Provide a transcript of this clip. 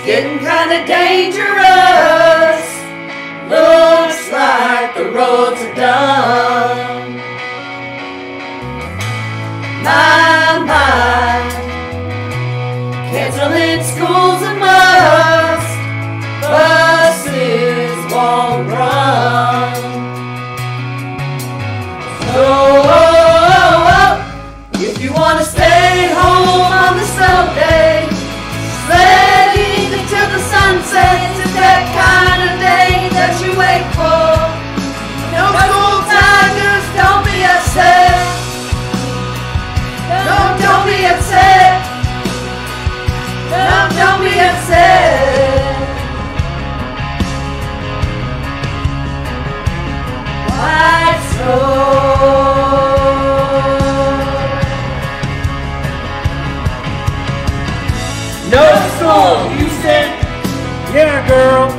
getting kinda dangerous. Looks like the roads are done. My, canceling school's a must. Buses won't run. So, if you wanna stay home on the Sunday, sledding until the sun sets, it's that kind of day that you wait for. No school tigers, don't be upset. No, don't be upset. No, don't be upset. White snow. No school, Houston. Yeah, girl.